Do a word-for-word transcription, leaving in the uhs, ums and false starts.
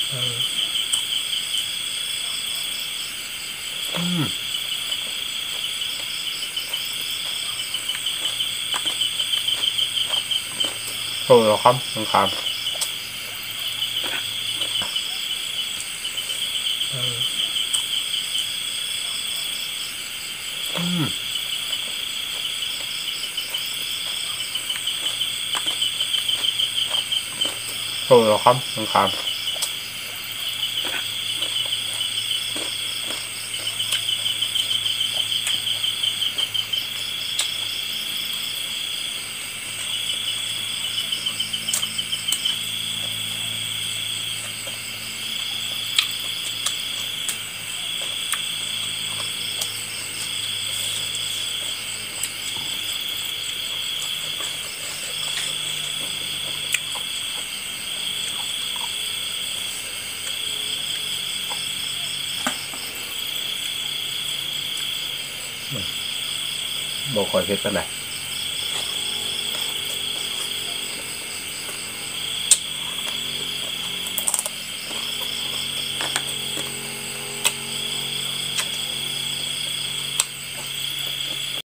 เอออืมโอ้แล้วครับคุณครับเอออืมโอ้แล้วครับคุณครับบ่ค่อยเฮ็ดปานใด